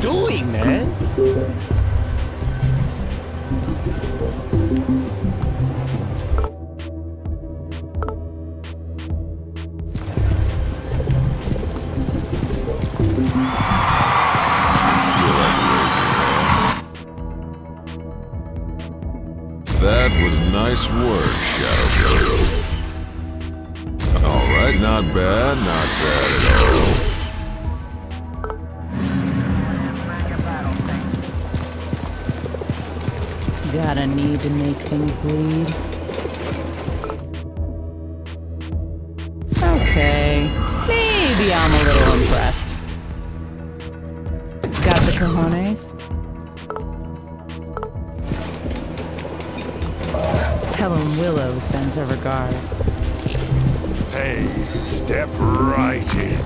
doing, man? That was nice work, Shadow. All right, not bad at all. Gotta need to make things bleed. Okay, maybe I'm a little impressed. Got the cojones? Tell him Willow sends her regards. Hey, step right in.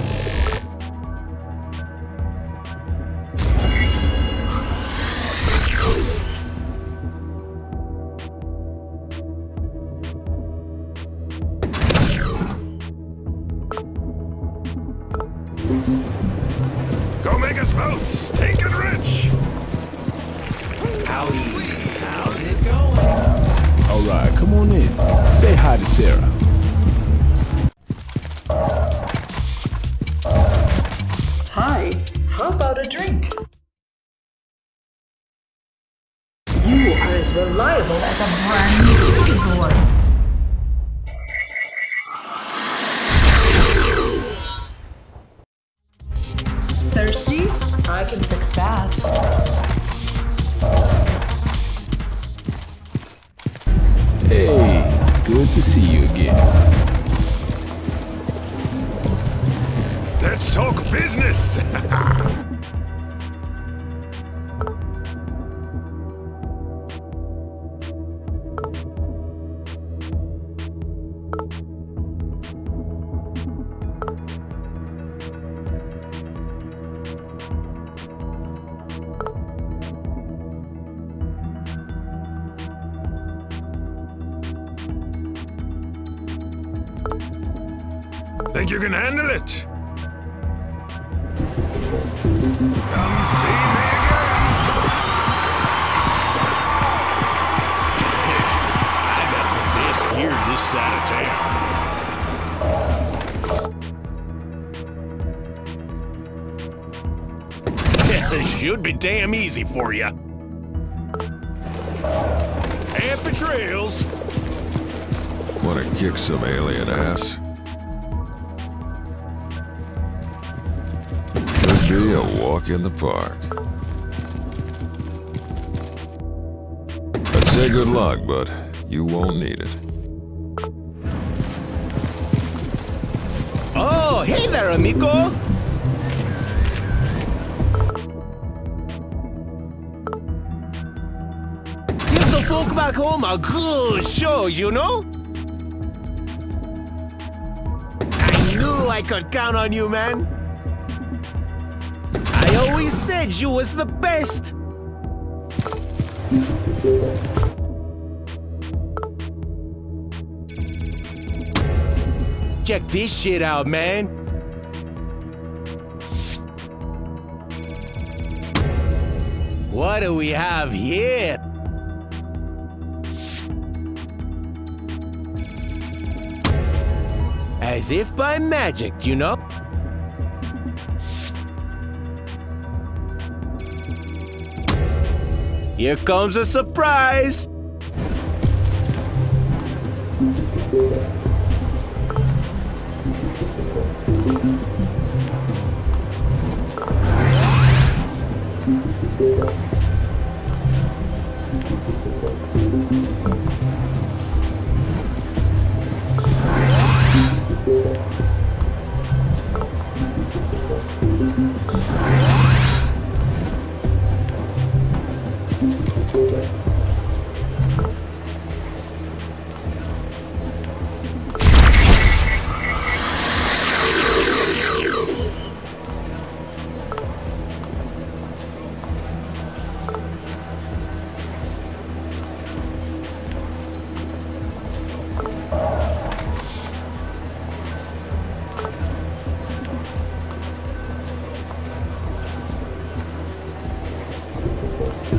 Go make us both stinking rich! Howdy. How's it going? All right, come on in. Say hi to Sarah. Hi, how about a drink? You are as reliable as a brand new circuit board. Thirsty? I can fix that. Hey, good to see you again. Let's talk business! Think you can handle it? Come see me again! I got the best gear this side of town. This should be damn easy for you. Happy trails! Wanna kick some alien ass? Could be a walk in the park. I'd say good luck, but you won't need it. Oh, hey there, amigo! Give the folk back home a good show, you know? I knew I could count on you, man. I always said you was the best. Check this shit out, man. What do we have here? As if by magic, you know? Here comes a surprise!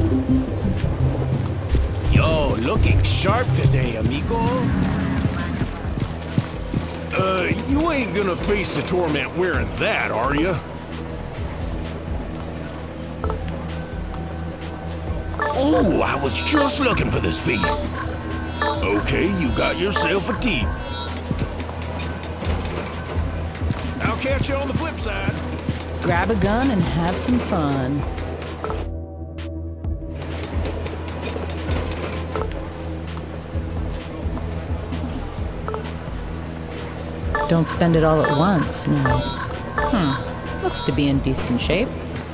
Yo, looking sharp today, amigo. You ain't gonna face the torment wearing that, are you? Oh, I was just looking for this beast. Okay, you got yourself a team. I'll catch you on the flip side. Grab a gun and have some fun. Don't spend it all at once, no. Looks to be in decent shape.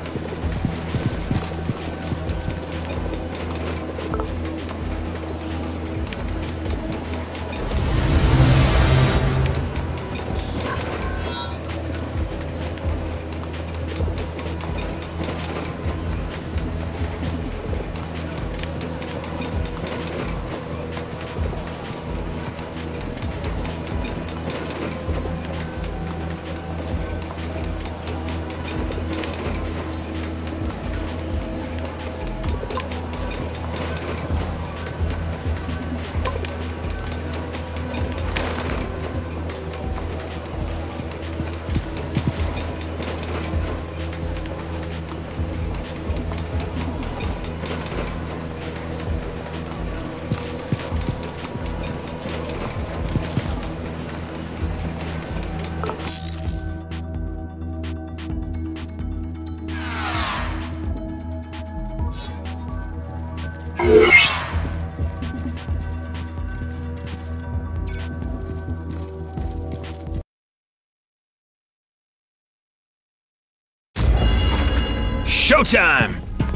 Showtime!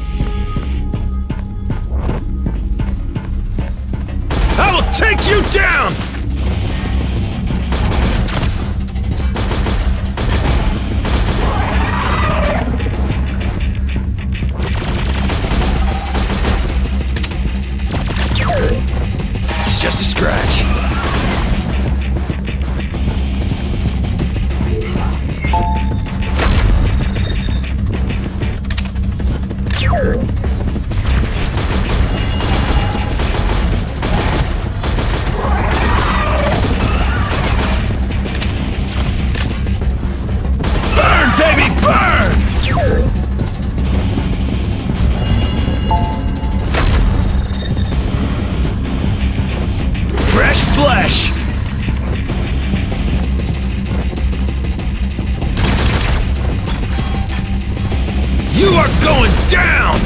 I will take you down! It's just a scratch. Flesh! You are going down!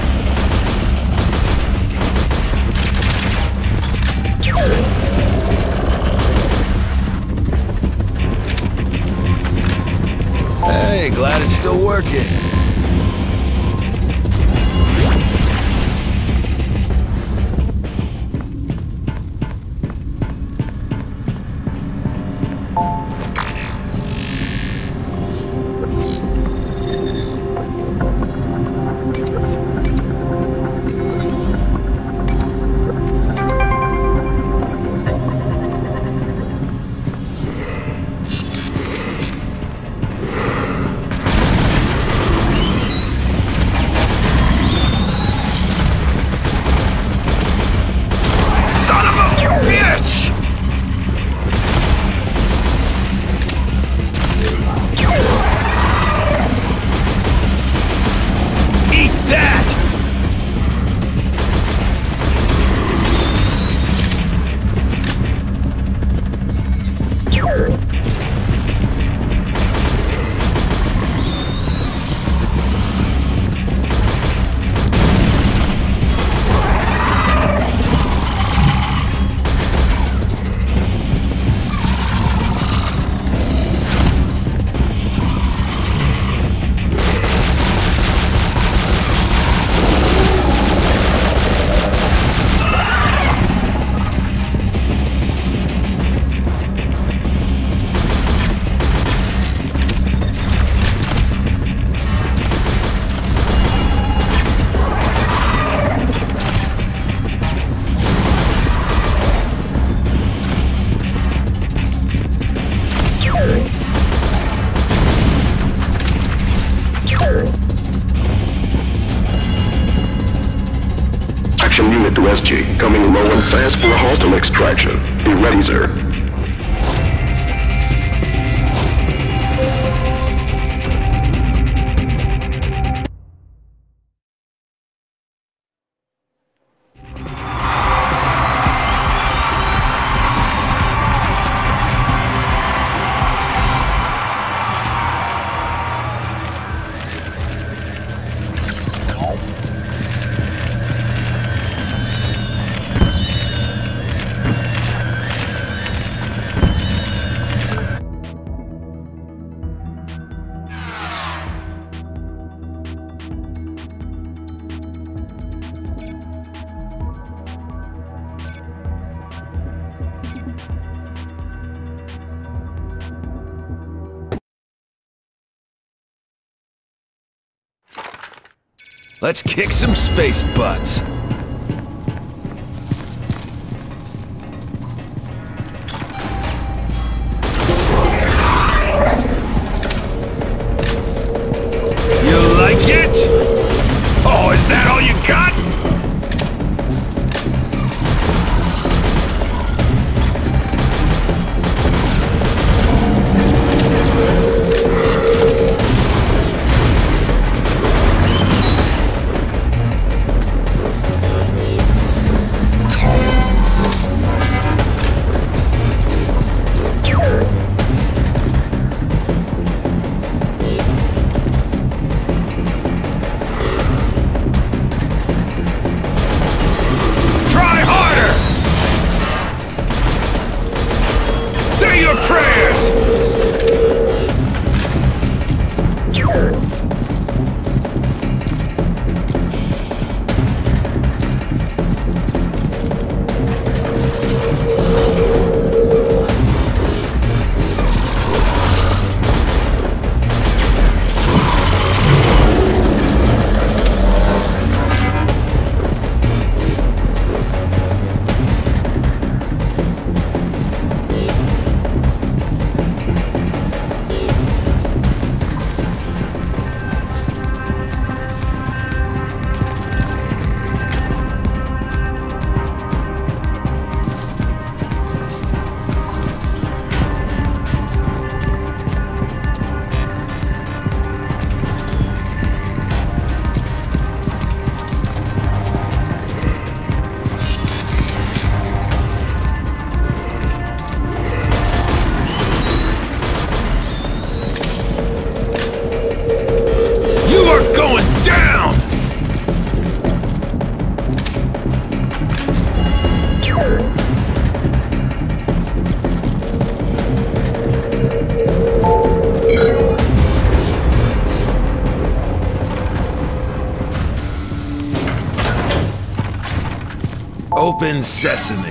Hey, glad it's still working. extraction unit to SG. Coming low and fast for a hostile extraction. Be ready, sir. Let's kick some space butts. You like it? Oh, is that all you got? Open sesame.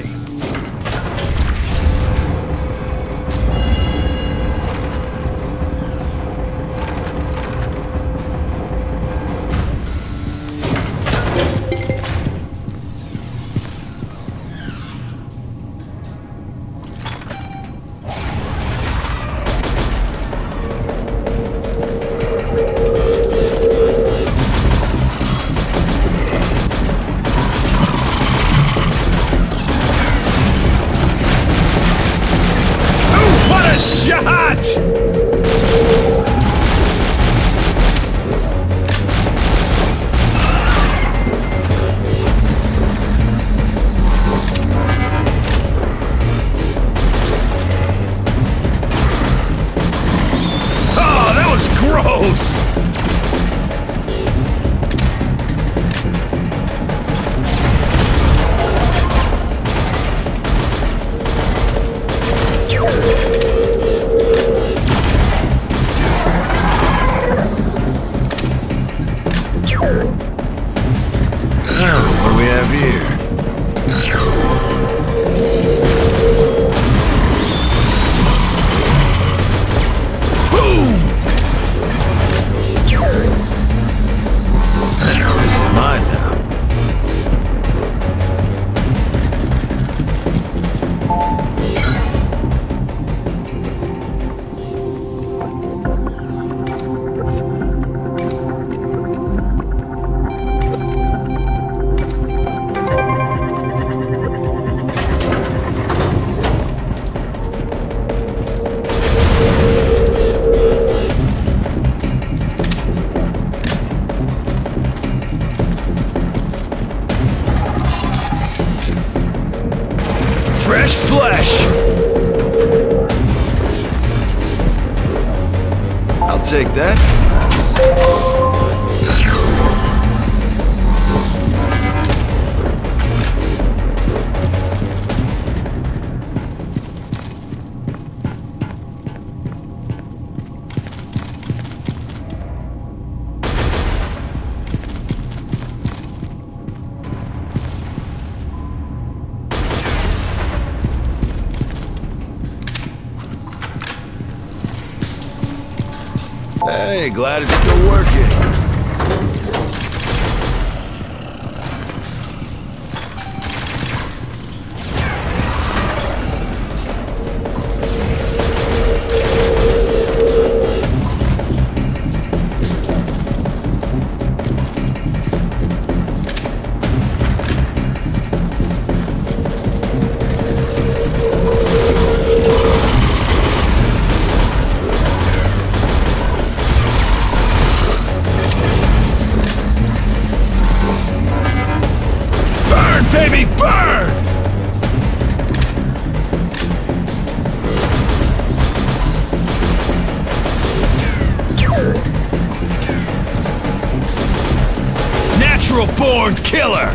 What do we have here? This is mine now. Fresh flesh! I'll take that. Hey, glad it's still working. Baby, burn! Natural born killer!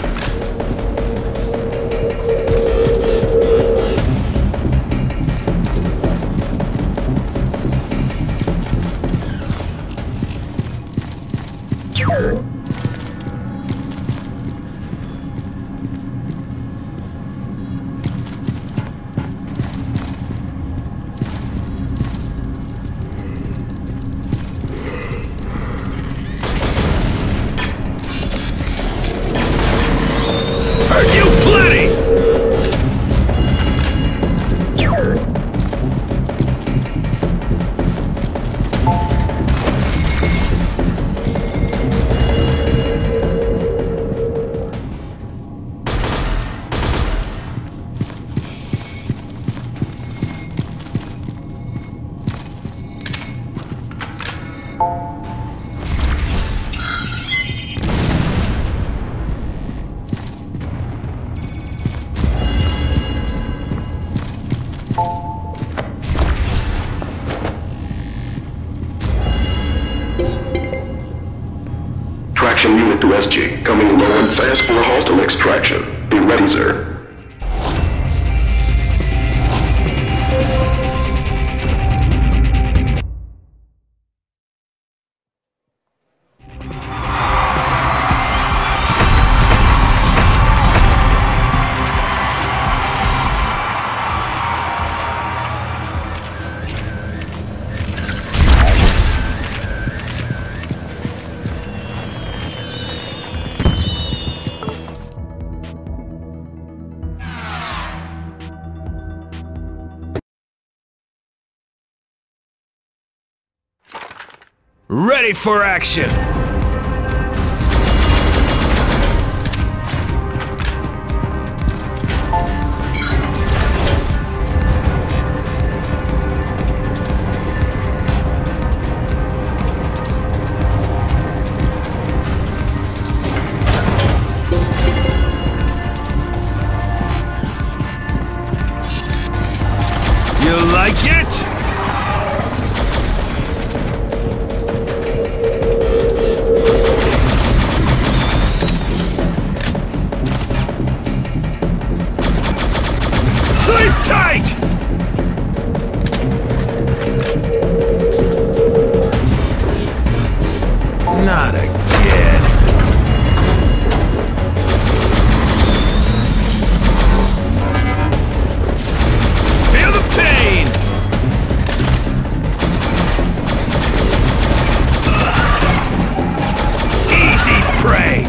Are you plenty? Traction unit to SG, coming low and fast for hostile extraction. Be ready, sir. Ready for action! You like it? Sleep tight! Not again. Feel the pain! Easy prey!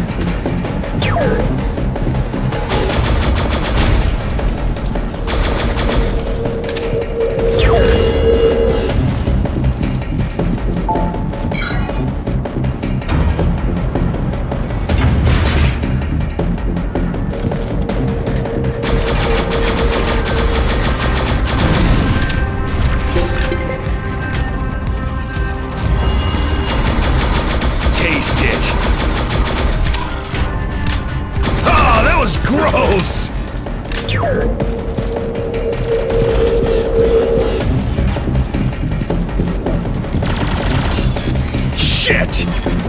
Taste it. Oh, that was gross! Shit!